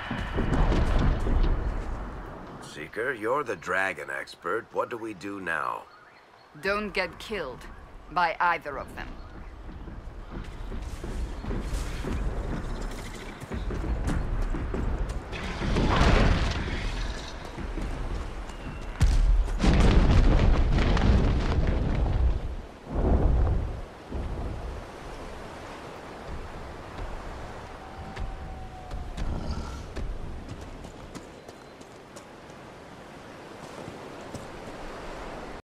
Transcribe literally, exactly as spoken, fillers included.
Seeker, you're the dragon expert. What do we do now? Don't get killed by either of them.